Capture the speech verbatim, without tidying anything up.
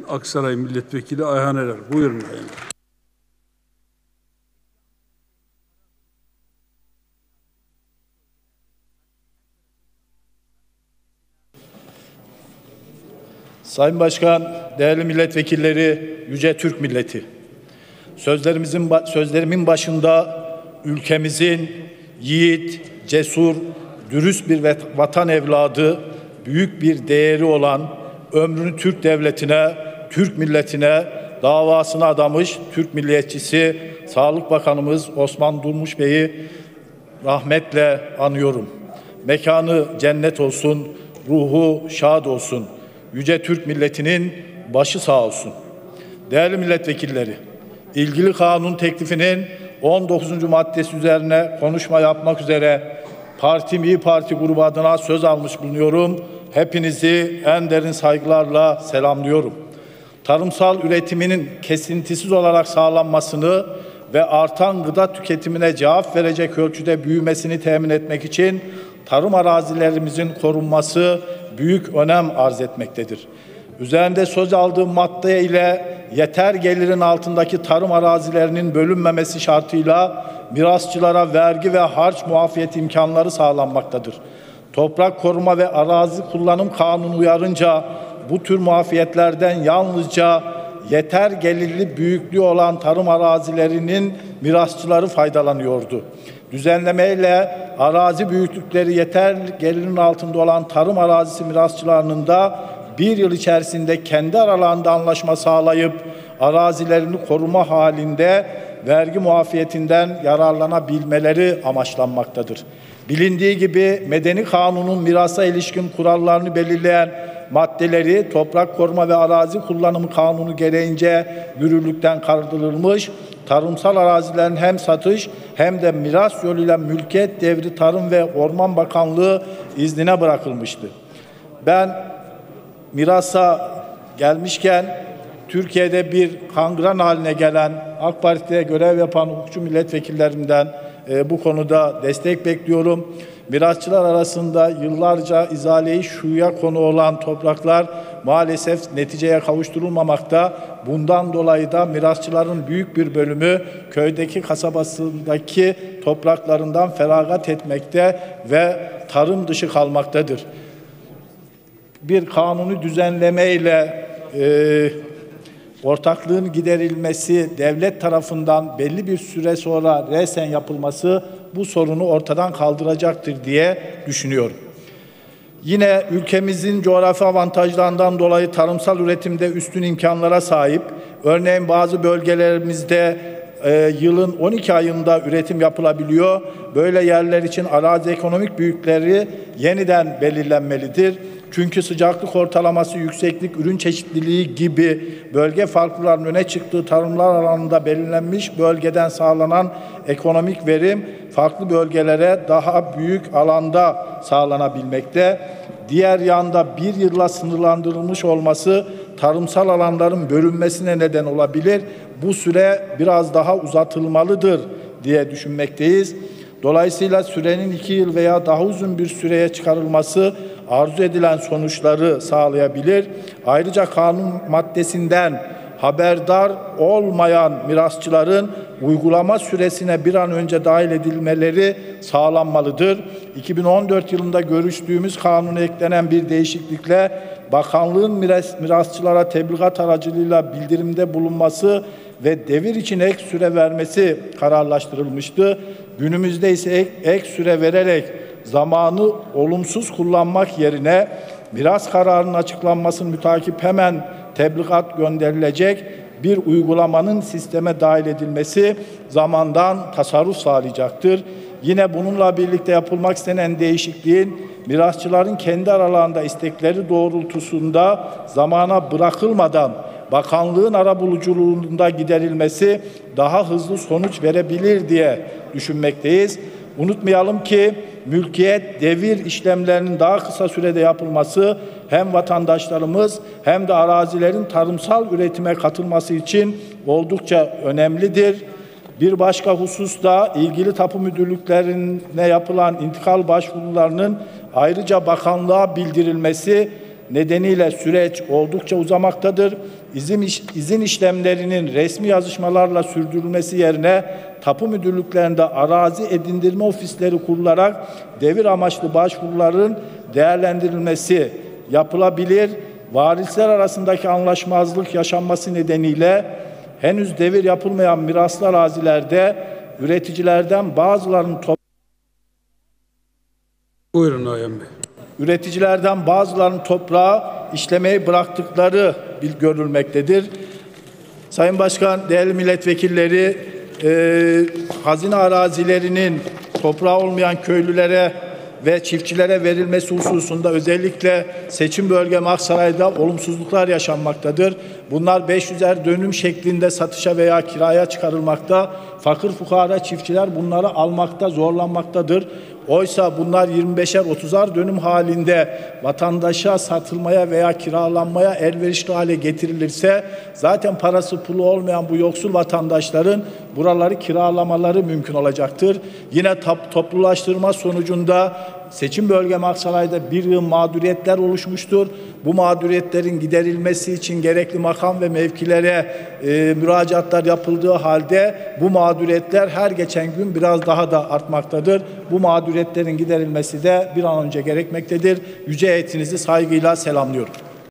Aksaray Milletvekili Ayhan Erer. Buyurun. Sayın Başkan, değerli milletvekilleri, yüce Türk milleti. Sözlerimizin sözlerimin başında ülkemizin yiğit, cesur, dürüst bir vatan evladı, büyük bir değeri olan, ömrünü Türk devletine, Türk milletine, davasına adamış Türk milliyetçisi Sağlık Bakanımız Osman Durmuş Bey'i rahmetle anıyorum. Mekanı cennet olsun, ruhu şad olsun. Yüce Türk milletinin başı sağ olsun. Değerli milletvekilleri, ilgili kanun teklifinin on dokuzuncu maddesi üzerine konuşma yapmak üzere Partim İYİ Parti grubu adına söz almış bulunuyorum. Hepinizi en derin saygılarla selamlıyorum. Tarımsal üretiminin kesintisiz olarak sağlanmasını ve artan gıda tüketimine cevap verecek ölçüde büyümesini temin etmek için tarım arazilerimizin korunması büyük önem arz etmektedir. Üzerinde söz aldığım madde ile yeter gelirin altındaki tarım arazilerinin bölünmemesi şartıyla mirasçılara vergi ve harç muafiyet imkanları sağlanmaktadır. Toprak Koruma ve Arazi Kullanım Kanunu uyarınca bu tür muafiyetlerden yalnızca yeter gelirli büyüklüğü olan tarım arazilerinin mirasçıları faydalanıyordu. Düzenlemeyle arazi büyüklükleri yeter gelirin altında olan tarım arazisi mirasçılarının da bir yıl içerisinde kendi aralarında anlaşma sağlayıp arazilerini koruma halinde vergi muafiyetinden yararlanabilmeleri amaçlanmaktadır. Bilindiği gibi Medeni Kanun'un mirasa ilişkin kurallarını belirleyen maddeleri Toprak Koruma ve Arazi Kullanımı Kanunu gereğince yürürlükten kaldırılmış, tarımsal arazilerin hem satış hem de miras yoluyla mülkiyet devri Tarım ve Orman Bakanlığı iznine bırakılmıştı. Ben mirasa gelmişken Türkiye'de bir kangren haline gelen AK Parti'de görev yapan hukukçu milletvekillerimden e, bu konuda destek bekliyorum. Mirasçılar arasında yıllarca izale-i şuya konu olan topraklar maalesef neticeye kavuşturulmamakta. Bundan dolayı da mirasçıların büyük bir bölümü köydeki, kasabasındaki topraklarından feragat etmekte ve tarım dışı kalmaktadır. Bir kanuni düzenlemeyle e, ortaklığın giderilmesi, devlet tarafından belli bir süre sonra resen yapılması bu sorunu ortadan kaldıracaktır diye düşünüyorum. Yine ülkemizin coğrafi avantajlarından dolayı tarımsal üretimde üstün imkanlara sahip. Örneğin bazı bölgelerimizde e, yılın on iki ayında üretim yapılabiliyor. Böyle yerler için arazi ekonomik büyükleri yeniden belirlenmelidir. Çünkü sıcaklık ortalaması, yükseklik, ürün çeşitliliği gibi bölge farklılarının öne çıktığı tarımlar alanında belirlenmiş bölgeden sağlanan ekonomik verim farklı bölgelere daha büyük alanda sağlanabilmekte. Diğer yanda bir yılla sınırlandırılmış olması tarımsal alanların bölünmesine neden olabilir. Bu süre biraz daha uzatılmalıdır diye düşünmekteyiz. Dolayısıyla sürenin iki yıl veya daha uzun bir süreye çıkarılması arzu edilen sonuçları sağlayabilir. Ayrıca kanun maddesinden haberdar olmayan mirasçıların uygulama süresine bir an önce dahil edilmeleri sağlanmalıdır. iki bin on dört yılında görüştüğümüz kanuna eklenen bir değişiklikle bakanlığın miras, mirasçılara tebligat aracılığıyla bildirimde bulunması ve devir için ek süre vermesi kararlaştırılmıştı. Günümüzde ise ek, ek süre vererek zamanı olumsuz kullanmak yerine miras kararının açıklanmasını mütakip hemen tebligat gönderilecek bir uygulamanın sisteme dahil edilmesi zamandan tasarruf sağlayacaktır. Yine bununla birlikte yapılmak istenen değişikliğin mirasçıların kendi aralarında istekleri doğrultusunda zamana bırakılmadan bakanlığın arabuluculuğunda giderilmesi daha hızlı sonuç verebilir diye düşünmekteyiz. Unutmayalım ki mülkiyet, devir işlemlerinin daha kısa sürede yapılması hem vatandaşlarımız hem de arazilerin tarımsal üretime katılması için oldukça önemlidir. Bir başka husus da ilgili tapu müdürlüklerine yapılan intikal başvurularının ayrıca bakanlığa bildirilmesi nedeniyle süreç oldukça uzamaktadır. İzin, iş, izin işlemlerinin resmi yazışmalarla sürdürülmesi yerine tapu müdürlüklerinde arazi edindirme ofisleri kurularak devir amaçlı başvuruların değerlendirilmesi yapılabilir. Varisler arasındaki anlaşmazlık yaşanması nedeniyle henüz devir yapılmayan miraslı arazilerde üreticilerden bazılarının Buyurun Ayhan Bey. Üreticilerden bazılarının toprağı işlemeyi bıraktıkları bir görülmektedir. Sayın Başkan, değerli milletvekilleri, e, hazine arazilerinin toprağı olmayan köylülere ve çiftçilere verilmesi hususunda özellikle seçim bölgem Aksaray'da olumsuzluklar yaşanmaktadır. Bunlar beş yüzer dönüm şeklinde satışa veya kiraya çıkarılmakta. Fakir fukara çiftçiler bunları almakta zorlanmaktadır. Oysa bunlar yirmi beşer otuzar dönüm halinde vatandaşa satılmaya veya kiralanmaya elverişli hale getirilirse zaten parası pulu olmayan bu yoksul vatandaşların buraları kiralamaları mümkün olacaktır. Yine toplulaştırma sonucunda seçim bölgem Aksaray'da bir yığın mağduriyetler oluşmuştur. Bu mağduriyetlerin giderilmesi için gerekli makam ve mevkilere e, müracaatlar yapıldığı halde bu mağduriyetler her geçen gün biraz daha da artmaktadır. Bu mağduriyetlerin giderilmesi de bir an önce gerekmektedir. Yüce heyetinizi saygıyla selamlıyorum.